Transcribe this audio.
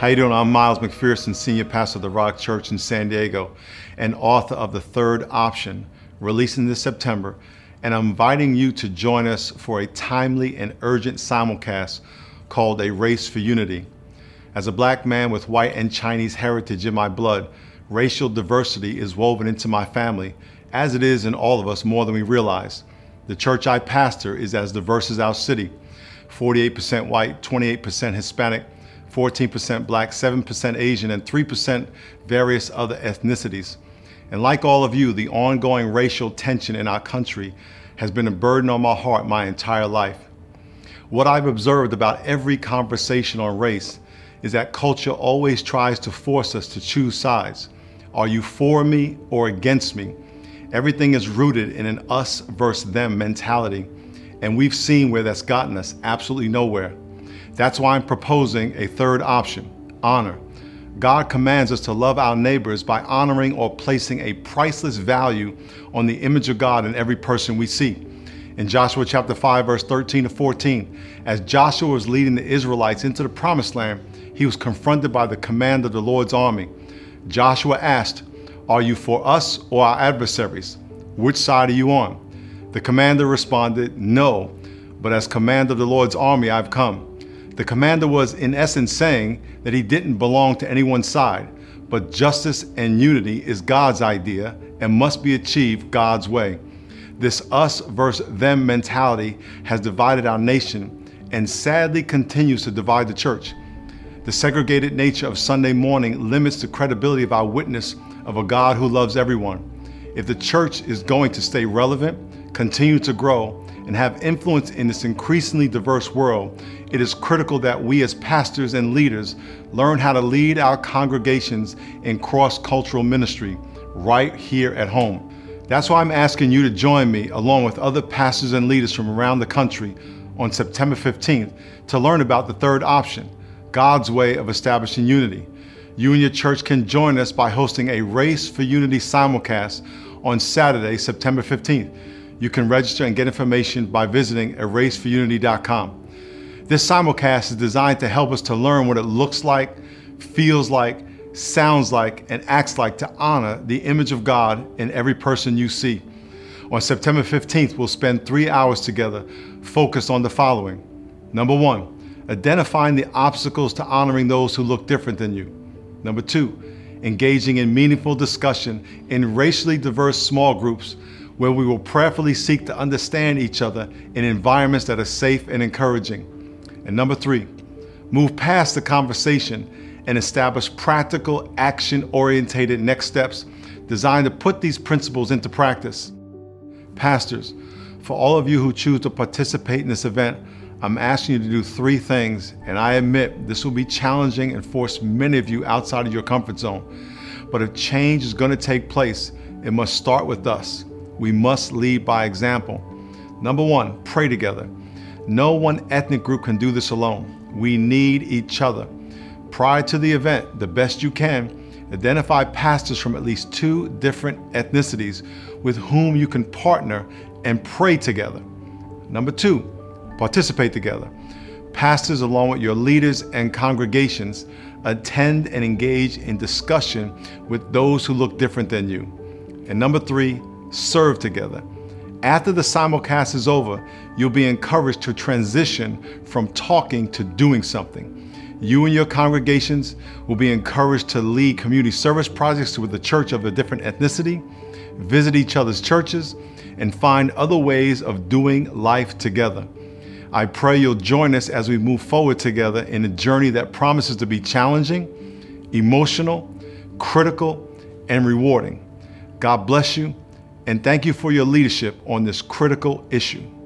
How you doing? I'm Miles McPherson, Senior Pastor of the Rock Church in San Diego and author of The Third Option, releasing this September. And I'm inviting you to join us for a timely and urgent simulcast called A Race for Unity. As a black man with white and Chinese heritage in my blood, racial diversity is woven into my family, as it is in all of us more than we realize. The church I pastor is as diverse as our city. 48% white, 28% Hispanic, 14% black, 7% Asian, and 3% various other ethnicities. And like all of you, the ongoing racial tension in our country has been a burden on my heart my entire life. What I've observed about every conversation on race is that culture always tries to force us to choose sides. Are you for me or against me? Everything is rooted in an us versus them mentality, and we've seen where that's gotten us absolutely nowhere. That's why I'm proposing a third option: honor. God commands us to love our neighbors by honoring or placing a priceless value on the image of God in every person we see. In Joshua chapter 5, verse 13 to 14, as Joshua was leading the Israelites into the promised land, he was confronted by the command of the Lord's army. Joshua asked, "Are you for us or our adversaries? Which side are you on?" The commander responded, "No, but as commander of the Lord's army, I've come." The commander was in essence saying that he didn't belong to anyone's side, but justice and unity is God's idea and must be achieved God's way. This us versus them mentality has divided our nation and sadly continues to divide the church. The segregated nature of Sunday morning limits the credibility of our witness of a God who loves everyone. If the church is going to stay relevant, continue to grow, and have influence in this increasingly diverse world, it is critical that we as pastors and leaders learn how to lead our congregations in cross-cultural ministry right here at home. That's why I'm asking you to join me along with other pastors and leaders from around the country on September 15th to learn about the third option, God's way of establishing unity. You and your church can join us by hosting a Race for Unity simulcast on Saturday, September 15th. You can register and get information by visiting eraceforunity.com. This simulcast is designed to help us to learn what it looks like, feels like, sounds like, and acts like to honor the image of God in every person you see. On September 15th, we'll spend 3 hours together focused on the following. Number 1, identifying the obstacles to honoring those who look different than you. Number 2, engaging in meaningful discussion in racially diverse small groups where we will prayerfully seek to understand each other in environments that are safe and encouraging. And number 3, move past the conversation and establish practical, action-oriented next steps designed to put these principles into practice. Pastors, for all of you who choose to participate in this event, I'm asking you to do 3 things, and I admit this will be challenging and force many of you outside of your comfort zone. But if change is going to take place, it must start with us. We must lead by example. Number 1, pray together. No one ethnic group can do this alone. We need each other. Prior to the event, the best you can, identify pastors from at least 2 different ethnicities with whom you can partner and pray together. Number 2, participate together. Pastors, along with your leaders and congregations, attend and engage in discussion with those who look different than you. And number 3, serve together. After the simulcast is over, you'll be encouraged to transition from talking to doing something. You and your congregations will be encouraged to lead community service projects with the church of a different ethnicity, visit each other's churches, and find other ways of doing life together. I pray you'll join us as we move forward together in a journey that promises to be challenging, emotional, critical, and rewarding. God bless you, and thank you for your leadership on this critical issue.